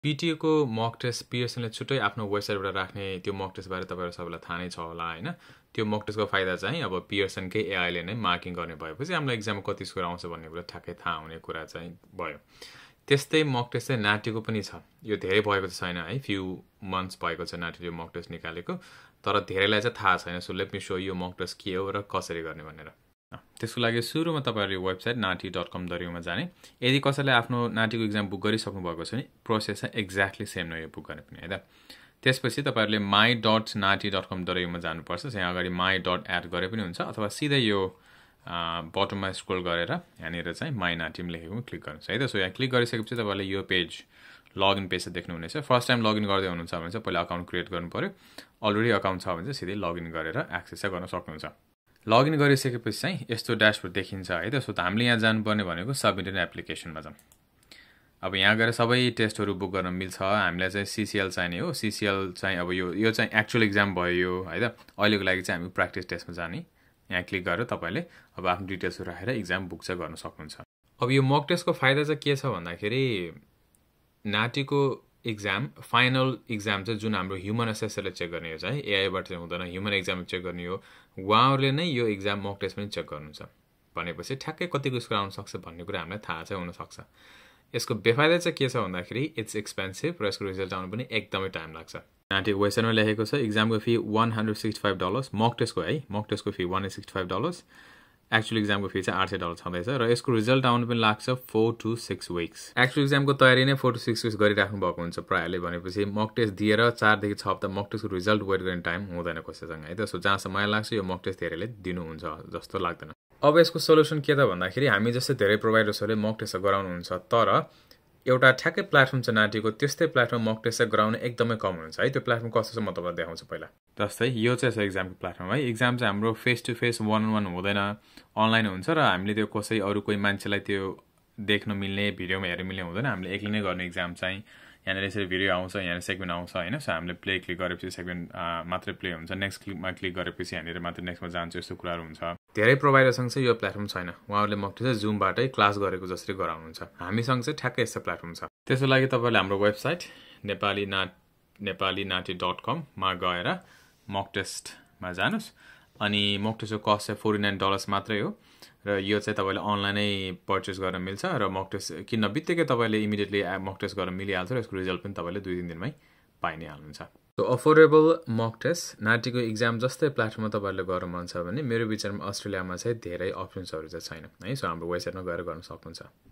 PTO को मक test पियर्सनले छुट्टै आफ्नो वेबसाइटबाट राख्ने त्यो मक टेस्ट बारे तपाईहरु सबैलाई थाहा नै छ होला हैन त्यो मक टेस्टको फाइदा चाहिँ अब पियर्सनकै एआईले नै मार्किङ गर्ने भएपछि हामीलाई एक्जाममा कति स्कोर आउँछ भन्ने कुरा ठ्याक्कै थाहा हुने कुरा चाहिँ भयो त्यस्तै मक टेस्ट चाहिँ नाटीको पनि छ यो धेरै भएको छैन है फ्यु मन्थ्स भएको छ नाटीले यो मक टेस्ट निकालेको तर धेरैलाई चाहिँ थाहा छैन सो लेट मी शो यो मक टेस्ट के हो र कसरी गर्ने भनेर त्यसको लागि सुरुमा तपाईहरु यो वेबसाइट naati.com मा जाने यदि कसैले आफ्नो नाटीको एक्जाम बुक गरिसक्नु भएको छ नि प्रोसेस चाहिँ एक्ज्याक्टली सेम नै यो बुक गर्ने पनि है त त्यसपछि तपाईहरुले my.naati.com मा जानुपर्छ त्यहाँ अगाडि my.add गरे पनि हुन्छ अथवा सिधै यो बटममा स्क्रोल गरेर यहाँनिर चाहिँ my naati लेखेको क्लिक गर्नुस् है त सो यहाँ क्लिक गरिसकेपछि तपाईहरुले यो पेज लगइन पेज देख्नुहुनेछ फर्स्ट टाइम लगइन गर्दै हुनुहुन्छ भने चाहिँ पहिला अकाउन्ट क्रिएट गर्नु पर्यो अलरेडी अकाउन्ट छ भने चाहिँ सिधै लगइन गरेर एक्सेस गर्न सक्नुहुन्छ लगइन गरिसकेपछि चाहिँ यस्तो ड्याशबोर्ड देखिन्छ है त सो हामीले यहाँ जानुपर्ने भनेको सबमिट एन एप्लिकेसनमा जाम अब यहाँ गएर सबै टेस्टहरु बुक गर्न मिल्छ हामीलाई चाहिँ CCL चाहिने हो CCL चाहिँ अब यो चाहिँ एक्चुअल एक्जाम भयो है त अहिलेको लागि चाहिँ हामी प्र्याक्टिस टेस्टमा जाने यहाँ क्लिक गरेर तपाईले अब आफ्नो डिटेल्सहरु राखेर एक्जाम बुक चाहिँ गर्न सक्नुहुन्छ अब यो मक टेस्टको फाइदा चाहिँ के छ भन्दाखेरि नाटीको एक्जाम फाइनल एक्जाम चाहिँ जुन हाम्रो ह्युमन एसेसरले चेक गर्ने हो चाहिँ एआईबाट चाहिँ हुँदैन ह्युमन एक्जाम चेक गर्ने हो उहाँहरुले नै यो एक्जाम मक टेस्ट पनि चेक गर्नुहुन्छ भनेपछि ठ्याक्कै कतिको स्कोर आउन सक्छ भन्ने कुरा हामीलाई थाहा चाहिँ हुन सक्छ यसको बेफाइदा चाहिँ के छ भन्दाखेरि इट्स एक्सपेन्सिभ र यसको रिजल्ट आउन पनि एकदमै टाइम लाग्छ नाटीको वेबसाइटमा लेखेको छ एक्जामको फी $165 मक टेस्टको है मक टेस्टको फी $165 एक्चुअल एक्जामको फी चाहिँ $800 छँदैछ र यसको रिजल्ट आउन पनि लाग्छ 4 to 6 weeks एक्चुअल एक्जामको तयारी नै 4 to 6 weeks गरिराख्नु भएको हुन्छ प्रायले भनेपछि मक टेस्ट दिएर 4 देखि 6 हप्ता मक टेस्टको रिजल्ट वेट गर्ने टाइम हुँदैन कसैसँग है त सो जहाँसम्म मलाई लाग्छ यो मक टेस्ट धेरैले दिनुहुन्छ जस्तो लाग्दैन अब यसको सोलुसन के त भन्दाखेरि हामी जस्तै धेरै प्रोभाइडर्सहरुले मक टेस्ट गराउनुहुन्छ तर एउटा ठ्याक्कै प्लेटफर्म छ नाटीको त्यस्तै प्लेटफर्म मक टेस्ट गराउन एकदमै कम हुन्छ है त्यो प्लेटफर्म कस्तो छ म तपाईलाई देखाउँछु पहिला जस्तै यो चाहिँ छ एक्जामको प्लेटफर्म है एक्जाम चाहिँ हाम्रो face to face one on one हुँदैन अनलाइन हुन्छ र हामीले त्यो कसै अरु कोही मान्छेलाई त्यो देख्न मिल्ने भिडियोमा हेर्न मिल्ने हुँदैन हामीले एक्लै नै गर्ने एक्जाम चाहिँ यहाँनिर यसरी भिडियो आउँछ यहाँ सेगमेन्ट आउँछ हैन सो हामीले प्ले क्लिक गरेपछि सेगमेन्ट मात्रै प्ले हुन्छ नेक्स्ट क्लिकमा क्लिक गरेपछि यहाँनिर मात्र नेक्स्टमा जान्छ यस्तो कुराहरु हुन्छ धेरै प्रोभाइडरसँग चाहिँ यो प्लेटफर्म छैन उहाँहरुले मक टेस्ट जुमबाटै क्लास गरेको जसरी गराउनुहुन्छ हामीसँग चाहिँ ठ्याक्कै यस्तो प्लेटफर्म छ त्यसको लागि तपाईहरुले हाम्रो वेबसाइट nepalinaati.com मा गएर मक टेस्टमा जानुस् अनि मक टेस्टको कस्ट चाहिँ $49 मात्रै हो र यो चाहिँ तपाईले अनलाइनै पर्चेस गर्न मिल्छ र मक टेस्ट किन्न बित्तिकै तपाईले इमिडिएटली मक टेस्ट गर्न मिलिहाल्छ र यसको रिजल्ट पनि तपाईले 2-3 दिनमै पाइ नै हाल्नुहुन्छ सो अफोर्डेबल मक टेस्ट नाटीको एक्जाम जस्तै प्लेटफर्ममा तपाईहरुले गर्न मन छ भने मेरो विचारमा अस्ट्रेलियामा चाहिँ धेरै अप्सन्सहरु चाहिँ छैन है सो हाम्रो वेबसाइटमा गएर गर्न सक्नुहुन्छ